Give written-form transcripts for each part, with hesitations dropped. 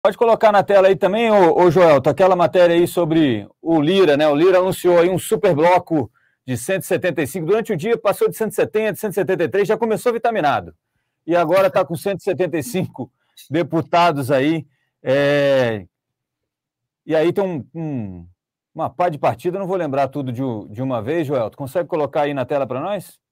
Pode colocar na tela aí também, ô Joelto, aquela matéria aí sobre o Lira, né? O Lira anunciou aí um super bloco de 175. Durante o dia passou de 170, 173, já começou vitaminado. E agora está com 175 deputados aí. E aí tem uma pá de partido, não vou lembrar tudo de uma vez, Joelto. Consegue colocar aí na tela para nós?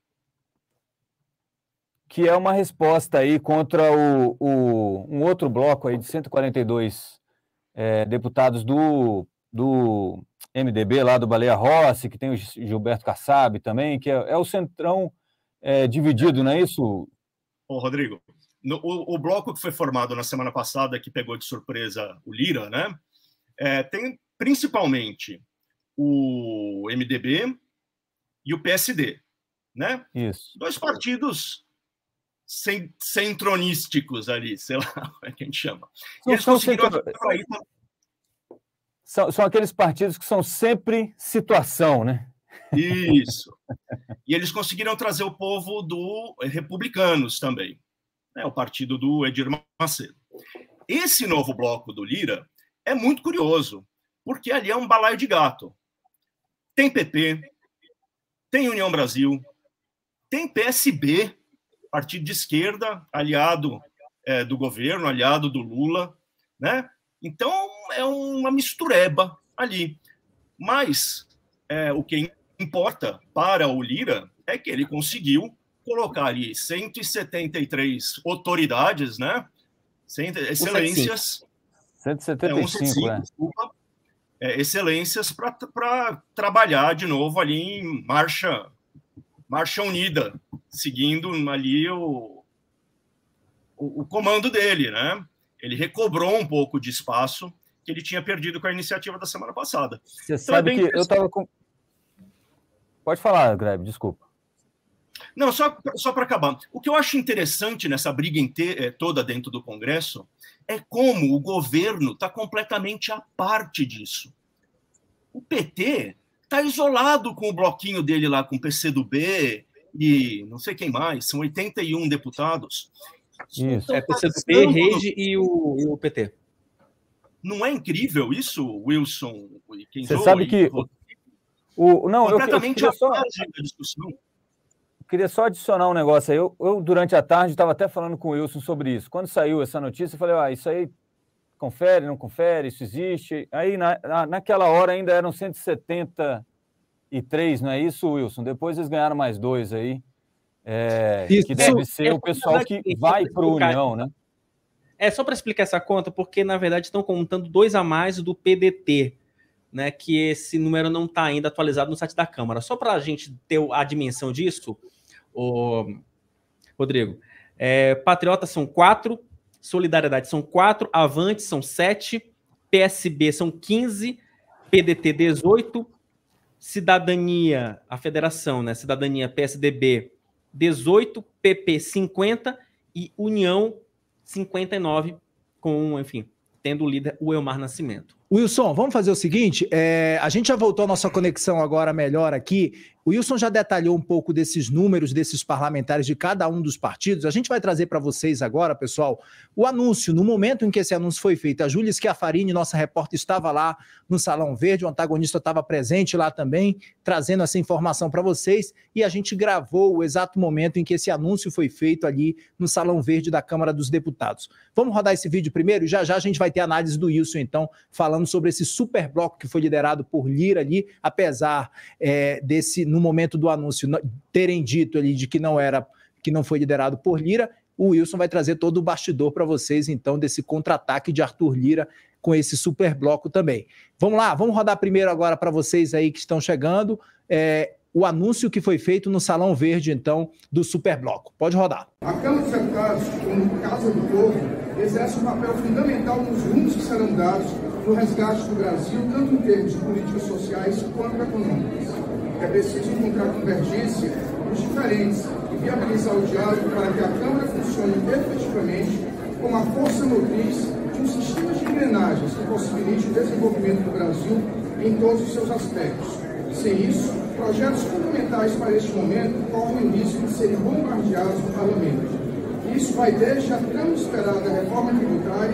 Que é uma resposta aí contra um outro bloco aí de 142 deputados do MDB, lá do Baleia Rossi, que tem o Gilberto Kassab também, que é o centrão dividido, não é isso? Ô, Rodrigo, o bloco que foi formado na semana passada, que pegou de surpresa o Lira, né? Tem principalmente o MDB e o PSD, né? Isso. Dois partidos centronísticos ali, sei lá como é que a gente chama. E eles conseguiram... São aqueles partidos que são sempre situação, né? Isso. E eles conseguiram trazer o povo do Republicanos também, né? O partido do Edir Macedo. Esse novo bloco do Lira é muito curioso, porque ali é um balaio de gato. Tem PP, tem União Brasil, tem PSB, partido de esquerda, aliado do governo, aliado do Lula, né? Então, é uma mistureba ali. Mas o que importa para o Lira é que ele conseguiu colocar ali 173 autoridades, né? Excelências. 175, desculpa. Excelências para trabalhar de novo ali em marcha unida, seguindo ali o comando dele, né? Ele recobrou um pouco de espaço que ele tinha perdido com a iniciativa da semana passada. Você então, sabe que eu estava com... Pode falar, Grebe, desculpa. Não, só para acabar. O que eu acho interessante nessa briga toda dentro do Congresso é como o governo está completamente à parte disso. O PT está isolado com o bloquinho dele lá, com o PCdoB e não sei quem mais, são 81 deputados. Isso. PCdoB, Rede e o PT. Não é incrível isso, Wilson? Você sabe que... Não, completamente eu à parte da discussão. Queria só adicionar um negócio aí. Eu durante a tarde, estava até falando com o Wilson sobre isso. Quando saiu essa notícia, eu falei, isso aí confere, não confere, isso existe. Aí, naquela hora, ainda eram 173, não é isso, Wilson? Depois eles ganharam mais 2 aí, que deve ser o pessoal que vai para a União, né? Só para explicar essa conta, porque, na verdade, estão contando 2 a mais do PDT, né, que esse número não está ainda atualizado no site da Câmara. Só para a gente ter a dimensão disso, Rodrigo, Patriotas são 4, Solidariedade são 4, Avante são 7, PSB são 15, PDT 18, Cidadania, a federação, né, Cidadania PSDB 18, PP 50 e União 59, com, enfim, tendo o líder o Elmar Nascimento. Wilson, vamos fazer o seguinte, a gente já voltou à nossa conexão agora melhor aqui. O Wilson já detalhou um pouco desses números, desses parlamentares de cada um dos partidos. A gente vai trazer para vocês agora, pessoal, o anúncio. No momento em que esse anúncio foi feito, a Júlia Schiaffarini, nossa repórter, estava lá no Salão Verde, o antagonista estava presente lá também, trazendo essa informação para vocês, e a gente gravou o exato momento em que esse anúncio foi feito ali no Salão Verde da Câmara dos Deputados. Vamos rodar esse vídeo primeiro? Já a gente vai ter a análise do Wilson, então, falando sobre esse super bloco que foi liderado por Lira ali, apesar no momento do anúncio terem dito ali de que não foi liderado por Lira. O Wilson vai trazer todo o bastidor para vocês, então, desse contra-ataque de Arthur Lira com esse super bloco também. Vamos lá, vamos rodar primeiro agora para vocês aí que estão chegando, o anúncio que foi feito no Salão Verde, então, do super bloco. Pode rodar. A Câmara dos Deputados, como Casa do Povo, exerce um papel fundamental nos rumos que serão dados no resgate do Brasil, tanto em termos de políticas sociais quanto econômicas. É preciso encontrar convergência dos diferentes e viabilizar o diálogo para que a Câmara funcione efetivamente como a força motriz de um sistema de engrenagens que possibilite o desenvolvimento do Brasil em todos os seus aspectos. Sem isso, projetos fundamentais para este momento correm o risco de serem bombardeados no Parlamento. Isso vai desde a tão esperada reforma tributária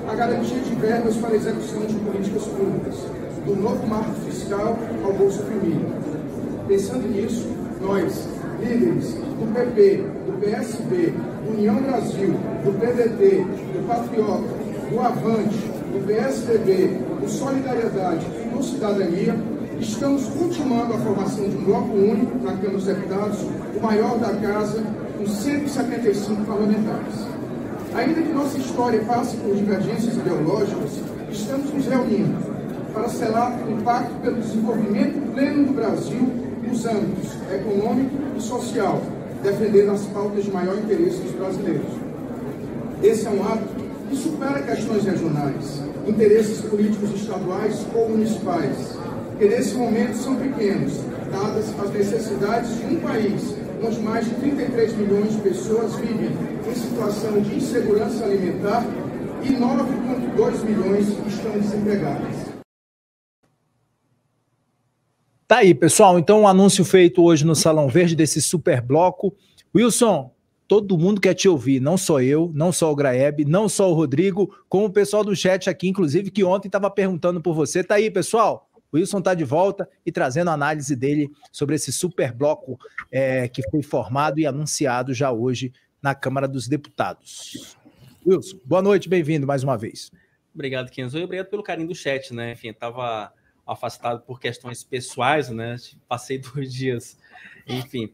a garantia de verbas para a execução de políticas públicas, do novo marco fiscal ao Bolsa Família. Pensando nisso, nós, líderes do PP, do PSB, do União Brasil, do PDT, do Patriota, do Avante, do PSDB, do Solidariedade e do Cidadania, estamos ultimando a formação de um bloco único na Câmara dos Deputados, o maior da Casa, com 175 parlamentares. Ainda que nossa história passe por divergências ideológicas, estamos nos reunindo para selar um pacto pelo desenvolvimento pleno do Brasil nos âmbitos econômico e social, defendendo as pautas de maior interesse dos brasileiros. Esse é um ato que supera questões regionais, interesses políticos estaduais ou municipais, que nesse momento são pequenos, dadas as necessidades de um país onde mais de 33 milhões de pessoas vivem em situação de insegurança alimentar e 9,2 milhões estão desempregadas. Tá aí, pessoal. Então, um anúncio feito hoje no Salão Verde desse super bloco. Wilson, todo mundo quer te ouvir, não só eu, não só o Graeb, não só o Rodrigo, como o pessoal do chat aqui, inclusive, que ontem estava perguntando por você. Tá aí, pessoal. O Wilson está de volta e trazendo a análise dele sobre esse super bloco que foi formado e anunciado já hoje na Câmara dos Deputados. Wilson, boa noite, bem-vindo mais uma vez. Obrigado, Kenzo, e obrigado pelo carinho do chat, né? Enfim, estava afastado por questões pessoais, né? Passei 2 dias, enfim,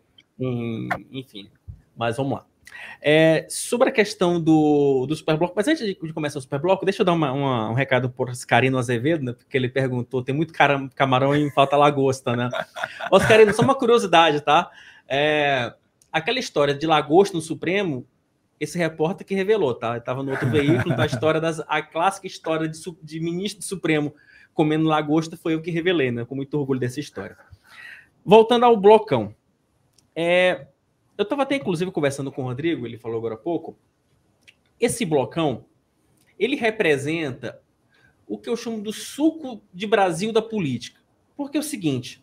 mas vamos lá. Sobre a questão do Superbloco, mas antes de começar o Superbloco, deixa eu dar um recado por Oscarino Azevedo, né, porque ele perguntou, tem muito camarão e falta lagosta, né? Oscarino, só uma curiosidade, tá? Aquela história de lagosta no Supremo, esse repórter que revelou, tá? Estava no outro veículo, tá? A clássica história de ministro do Supremo comendo lagosta, foi eu que revelei, né? Com muito orgulho dessa história. Voltando ao blocão. Eu estava até, inclusive, conversando com o Rodrigo, ele falou agora há pouco, esse blocão, ele representa o que eu chamo do suco de Brasil da política. Porque é o seguinte,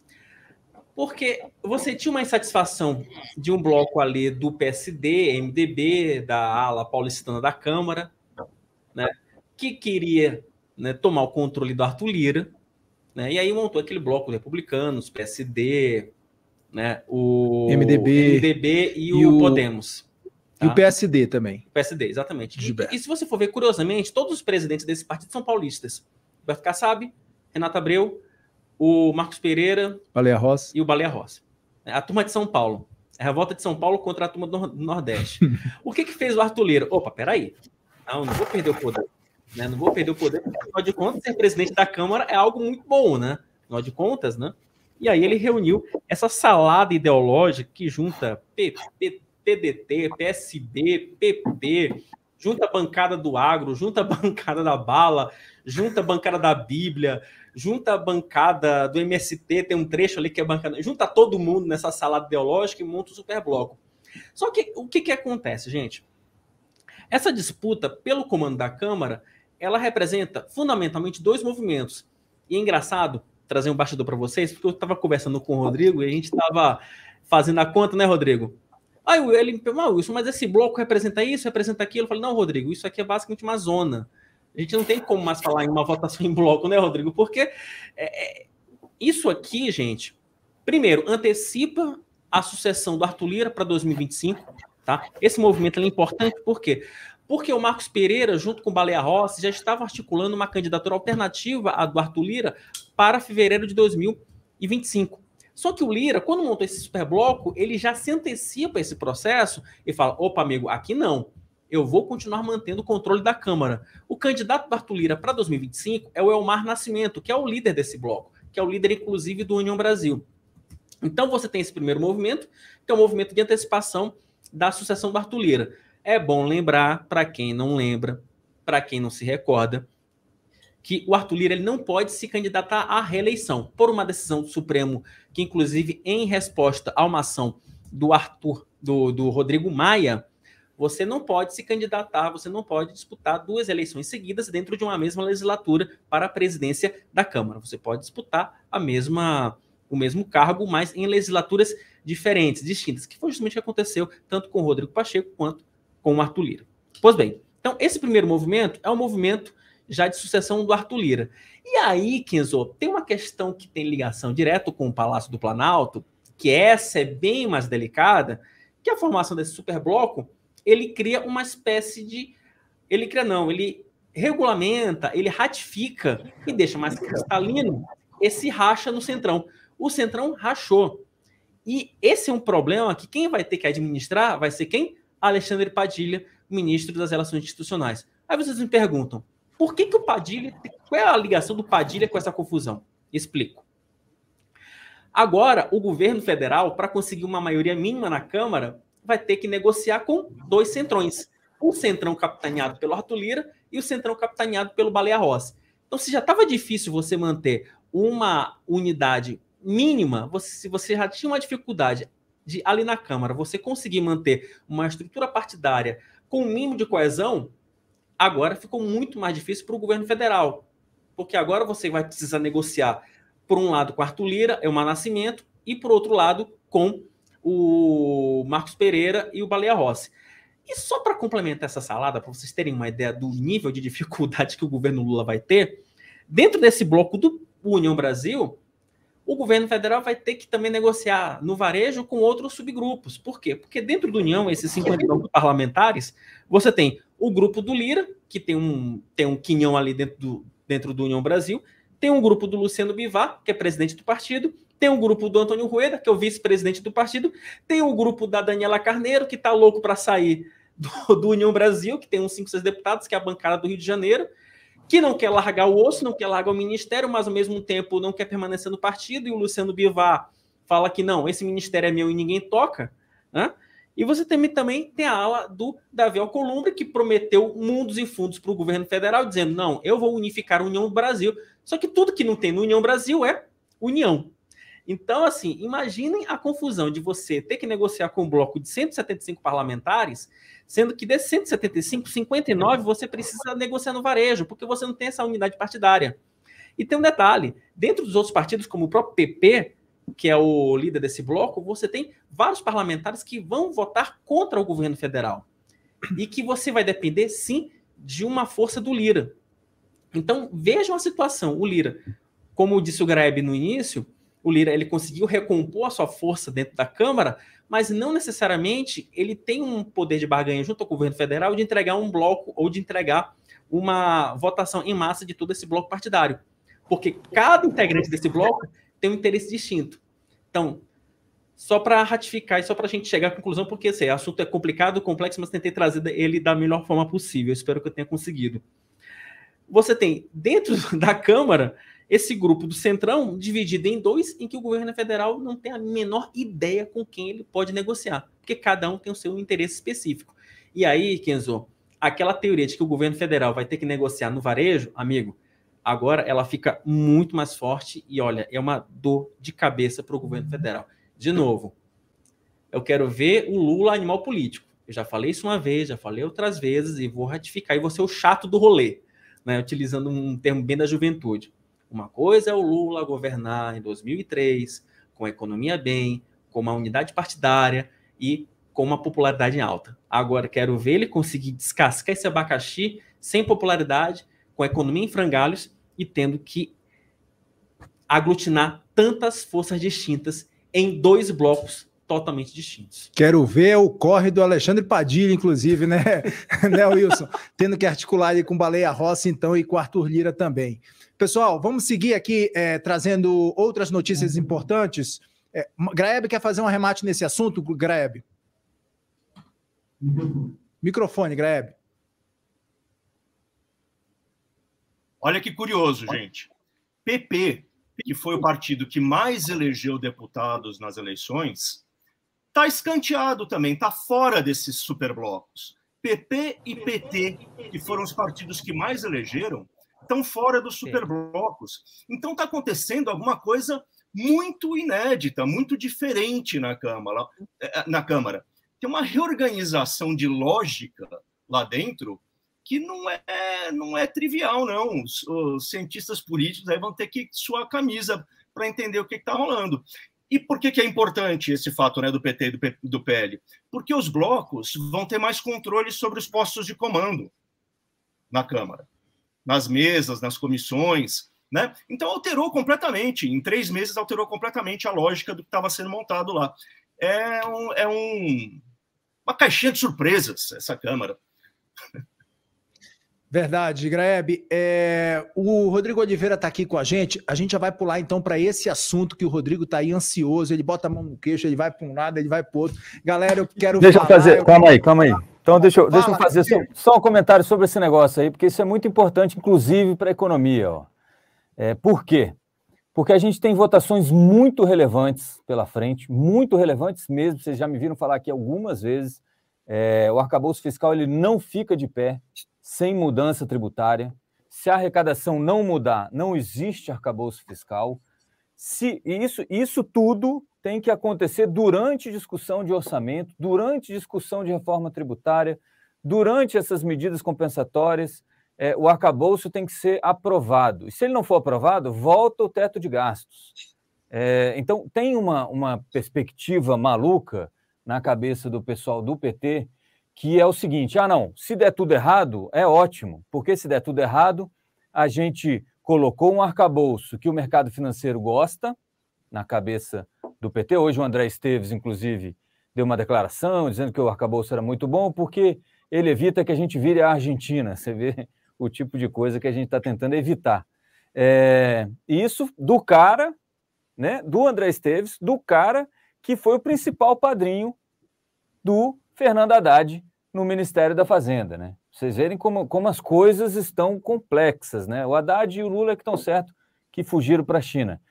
porque você tinha uma insatisfação de um bloco ali do PSD, MDB, da ala paulistana da Câmara, né, que queria, né, tomar o controle do Arthur Lira, né, e aí montou aquele bloco republicanos, PSD, né, o MDB e o Podemos. Tá? E o PSD também. O PSD, exatamente. E se você for ver, curiosamente, todos os presidentes desse partido são paulistas. Roberto Kassab, Renato Abreu, o Marcos Pereira Baleia Rossi. E o Baleia Rossi. A turma de São Paulo. A revolta de São Paulo contra a turma do Nordeste. O que fez o Arthur Lira? Opa, peraí. Não vou perder o poder. Né? Não vou perder o poder, porque, afinal de contas, ser presidente da Câmara é algo muito bom, né? Afinal de contas, né? E aí ele reuniu essa salada ideológica que junta PDT, PSB, PP, junta a bancada do agro, junta a bancada da bala, junta a bancada da Bíblia, junta a bancada do MST, tem um trecho ali que é bancada, junta todo mundo nessa salada ideológica e monta o superbloco. Só que o que acontece, gente? Essa disputa pelo comando da Câmara, ela representa fundamentalmente 2 movimentos. E é engraçado trazer um bastidor para vocês, porque eu estava conversando com o Rodrigo e a gente estava fazendo a conta, né, Rodrigo? Aí ele me perguntou, Wilson, mas esse bloco representa isso, representa aquilo? Eu falei, não, Rodrigo, isso aqui é basicamente uma zona. A gente não tem como mais falar em uma votação em bloco, né, Rodrigo? Porque isso aqui, gente, primeiro, antecipa a sucessão do Arthur Lira para 2025, tá? Esse movimento é importante, por quê? Porque o Marcos Pereira, junto com o Baleia Rossi, já estava articulando uma candidatura alternativa à do Arthur Lira para fevereiro de 2025. Só que o Lira, quando montou esse superbloco, ele já se antecipa a esse processo e fala, opa, amigo, aqui não. Eu vou continuar mantendo o controle da Câmara. O candidato do Arthur Lira para 2025 é o Elmar Nascimento, que é o líder desse bloco, que é o líder, inclusive, do União Brasil. Então, você tem esse primeiro movimento, que é o movimento de antecipação da sucessão do Arthur Lira. É bom lembrar, para quem não lembra, para quem não se recorda, que o Arthur Lira ele não pode se candidatar à reeleição por uma decisão do Supremo, que inclusive em resposta a uma ação do Rodrigo Maia, você não pode se candidatar, você não pode disputar 2 eleições seguidas dentro de uma mesma legislatura para a presidência da Câmara. Você pode disputar o mesmo cargo, mas em legislaturas diferentes, distintas, que foi justamente o que aconteceu tanto com o Rodrigo Pacheco quanto com o Arthur Lira. Pois bem, Então, esse primeiro movimento é um movimento já de sucessão do Arthur Lira. E aí, Kenzo, tem uma questão que tem ligação direto com o Palácio do Planalto, que essa é bem mais delicada, que a formação desse superbloco, ele cria uma espécie de... Ele regulamenta, ele ratifica e deixa mais cristalino esse racha no Centrão. O Centrão rachou. E esse é um problema que quem vai ter que administrar vai ser quem? Alexandre Padilha, ministro das Relações Institucionais. Aí vocês me perguntam, por que o Padilha... Qual é a ligação do Padilha com essa confusão? Explico. Agora, o governo federal, para conseguir uma maioria mínima na Câmara, vai ter que negociar com dois centrões. O centrão capitaneado pelo Arthur Lira e o centrão capitaneado pelo Baleia Rossi. Então, se já estava difícil você manter uma unidade mínima, se você já tinha uma dificuldade de, ali na Câmara, você conseguir manter uma estrutura partidária com um mínimo de coesão, agora ficou muito mais difícil para o governo federal. Porque agora você vai precisar negociar, por um lado, com Arthur Lira, Elmar Nascimento, e por outro lado, com o Marcos Pereira e o Baleia Rossi. E só para complementar essa salada, para vocês terem uma ideia do nível de dificuldade que o governo Lula vai ter, dentro desse bloco do União Brasil, o governo federal vai ter que também negociar no varejo com outros subgrupos. Por quê? Porque dentro do União, esses 59 parlamentares, você tem o grupo do Lira, que tem um quinhão ali dentro do União Brasil, tem um grupo do Luciano Bivar, que é presidente do partido, tem um grupo do Antônio Rueda, que é o vice-presidente do partido, tem o grupo da Daniela Carneiro, que está louco para sair do União Brasil, que tem uns 5, 6 deputados, que é a bancada do Rio de Janeiro, que não quer largar o osso, não quer largar o ministério, mas ao mesmo tempo não quer permanecer no partido, e o Luciano Bivar fala que não, esse ministério é meu e ninguém toca, né? E você também tem a ala do Davi Alcolumbre, que prometeu mundos e fundos para o governo federal, dizendo, não, eu vou unificar a União Brasil, só que tudo que não tem no União Brasil é União. Então, assim, imaginem a confusão de você ter que negociar com um bloco de 175 parlamentares, sendo que desses 175, 59 você precisa negociar no varejo, porque você não tem essa unidade partidária. E tem um detalhe, dentro dos outros partidos, como o próprio PP, que é o líder desse bloco, você tem vários parlamentares que vão votar contra o governo federal. E que você vai depender, sim, de uma força do Lira. Então, vejam a situação. O Lira, como disse o Graeb no início, o Lira ele conseguiu recompor a sua força dentro da Câmara, mas não necessariamente ele tem um poder de barganha junto ao governo federal de entregar um bloco ou de entregar uma votação em massa de todo esse bloco partidário. Porque cada integrante desse bloco tem um interesse distinto. Então, só para ratificar e só para a gente chegar à conclusão, porque assim, o assunto é complicado, complexo, mas tentei trazer ele da melhor forma possível. Espero que eu tenha conseguido. Você tem, dentro da Câmara, esse grupo do Centrão dividido em dois, em que o governo federal não tem a menor ideia com quem ele pode negociar, porque cada um tem o seu interesse específico. E aí, Kenzo, aquela teoria de que o governo federal vai ter que negociar no varejo, amigo, agora ela fica muito mais forte e, olha, é uma dor de cabeça para o governo federal. De novo, eu quero ver o Lula animal político. Eu já falei isso uma vez, já falei outras vezes e vou ratificar, e vou ser o chato do rolê, né, utilizando um termo bem da juventude. Uma coisa é o Lula governar em 2003, com a economia bem, com uma unidade partidária e com uma popularidade em alta. Agora, quero ver ele conseguir descascar esse abacaxi sem popularidade, com a economia em frangalhos e tendo que aglutinar tantas forças distintas em dois blocos totalmente distintos. Quero ver o corre do Alexandre Padilha, inclusive, né, Wilson? Tendo que articular ali com Baleia Rossi, então, e com Arthur Lira também. Pessoal, vamos seguir aqui trazendo outras notícias importantes. Graeb quer fazer um arremate nesse assunto, Graeb? Microfone, Graeb. Olha que curioso, gente. PP, que foi o partido que mais elegeu deputados nas eleições, está escanteado também, está fora desses superblocos. PP e PT, que foram os partidos que mais elegeram, estão fora dos superblocos. Então está acontecendo alguma coisa muito inédita, muito diferente na Câmara. Tem uma reorganização de lógica lá dentro que não é trivial, não. Os cientistas políticos aí vão ter que suar a camisa para entender o que está rolando. E por que é importante esse fato, né, do PT e do PL? Porque os blocos vão ter mais controle sobre os postos de comando. na Câmara, nas mesas, nas comissões, né? Então alterou completamente, em 3 meses alterou completamente a lógica do que estava sendo montado lá. Uma caixinha de surpresas essa Câmara. Verdade, Graeb. O Rodrigo Oliveira está aqui com a gente já vai pular então para esse assunto que o Rodrigo está aí ansioso, ele bota a mão no queixo, ele vai para um lado, ele vai para o outro. Galera, eu quero Deixa eu fazer, calma aí. Então deixa eu fazer só um comentário sobre esse negócio aí, porque isso é muito importante, inclusive para a economia. Ó. Por quê? Porque a gente tem votações muito relevantes pela frente, muito relevantes mesmo, vocês já me viram falar aqui algumas vezes, o arcabouço fiscal ele não fica de pé sem mudança tributária. Se a arrecadação não mudar, não existe arcabouço fiscal. Isso tudo tem que acontecer durante discussão de orçamento, durante discussão de reforma tributária, durante essas medidas compensatórias, o arcabouço tem que ser aprovado. E se ele não for aprovado, volta o teto de gastos. Então, tem uma perspectiva maluca na cabeça do pessoal do PT, que é o seguinte, não, se der tudo errado, é ótimo, porque se der tudo errado, a gente colocou um arcabouço que o mercado financeiro gosta, na cabeça do PT. Hoje o André Esteves, inclusive, deu uma declaração dizendo que o arcabouço era muito bom, porque ele evita que a gente vire a Argentina. Você vê o tipo de coisa que a gente está tentando evitar. Isso do cara, né, do André Esteves, do cara que foi o principal padrinho do Fernando Haddad no Ministério da Fazenda, né? Vocês verem como as coisas estão complexas, né? O Haddad e o Lula que estão certo que fugiram para a China.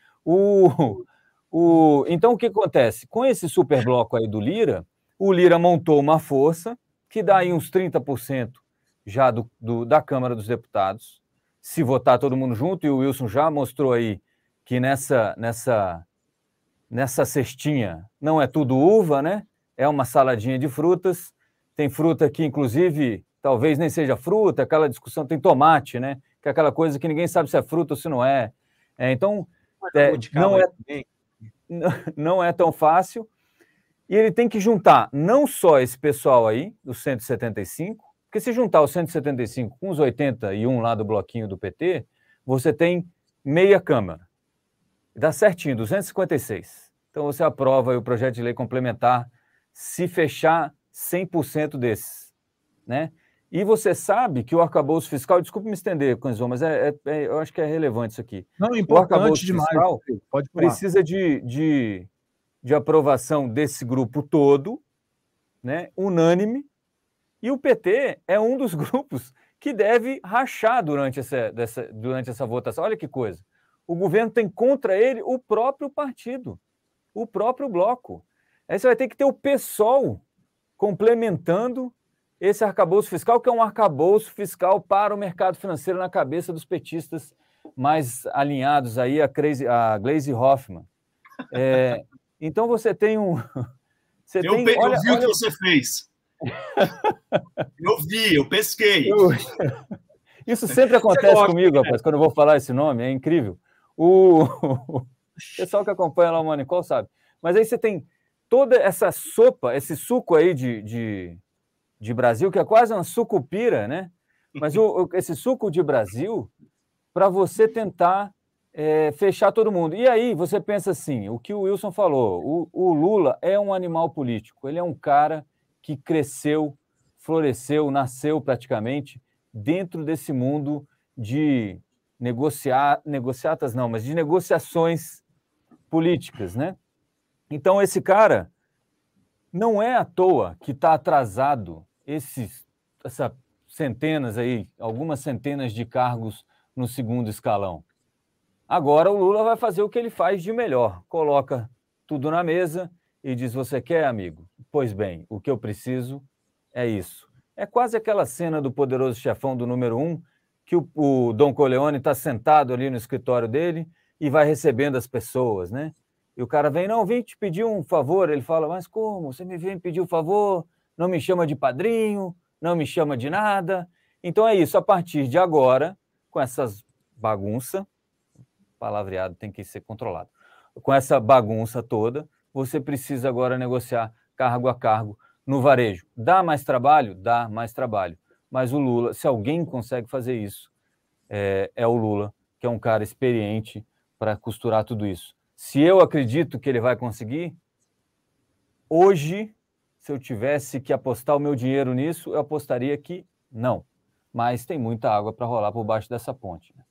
Então, o que acontece? Com esse superbloco aí do Lira, o Lira montou uma força que dá aí uns 30% já da Câmara dos Deputados, se votar todo mundo junto, e o Wilson já mostrou aí que nessa cestinha não é tudo uva, né? É uma saladinha de frutas. Tem fruta que, inclusive, talvez nem seja fruta, aquela discussão, tem tomate, né? Que é aquela coisa que ninguém sabe se é fruta ou se não é. Então, não é tão fácil. E ele tem que juntar não só esse pessoal aí, dos 175, porque se juntar os 175 com os 81 lá do bloquinho do PT, você tem meia Câmara. Dá certinho, 256. Então, você aprova aí o projeto de lei complementar se fechar 100% desses, né? E você sabe que o arcabouço fiscal, desculpe me estender, Canzon, mas eu acho que é relevante isso aqui. Não, importante o arcabouço demais. Fiscal pode precisa de aprovação desse grupo todo, né, unânime, e o PT é um dos grupos que deve rachar durante essa votação. Olha que coisa. O governo tem contra ele o próprio partido, o próprio bloco. Aí você vai ter que ter o PSOL complementando esse arcabouço fiscal, que é um arcabouço fiscal para o mercado financeiro na cabeça dos petistas mais alinhados aí a Gleisi Hoffmann. Então você tem um... Eu vi o que você fez. Eu pesquei. Isso sempre acontece comigo, rapaz, quando eu vou falar esse nome, é incrível. O pessoal que acompanha lá o Monicol sabe. Mas aí você tem toda essa sopa, esse suco aí de Brasil, que é quase uma sucupira, né? Mas esse suco de Brasil, para você tentar fechar todo mundo. E aí você pensa assim, o que o Wilson falou, o Lula é um animal político, ele é um cara que cresceu, floresceu, nasceu praticamente dentro desse mundo de negociatas não, mas de negociações políticas, né? Então, esse cara não é à toa que está atrasado essas centenas aí, algumas centenas de cargos no segundo escalão. Agora o Lula vai fazer o que ele faz de melhor, coloca tudo na mesa e diz, você quer, amigo? Pois bem, o que eu preciso é isso. É quase aquela cena do Poderoso Chefão do número 1, que o Don Corleone está sentado ali no escritório dele e vai recebendo as pessoas, né? E o cara vem, não, vim te pedir um favor. Ele fala, mas como? Você me vem pedir um favor? Não me chama de padrinho, não me chama de nada. Então é isso, a partir de agora, com essas bagunças, palavreado tem que ser controlado, com essa bagunça toda, você precisa agora negociar cargo a cargo no varejo. Dá mais trabalho? Dá mais trabalho. mas o Lula, se alguém consegue fazer isso, é o Lula, que é um cara experiente para costurar tudo isso. Se eu acredito que ele vai conseguir, hoje, se eu tivesse que apostar o meu dinheiro nisso, eu apostaria que não. Mas tem muita água para rolar por baixo dessa ponte.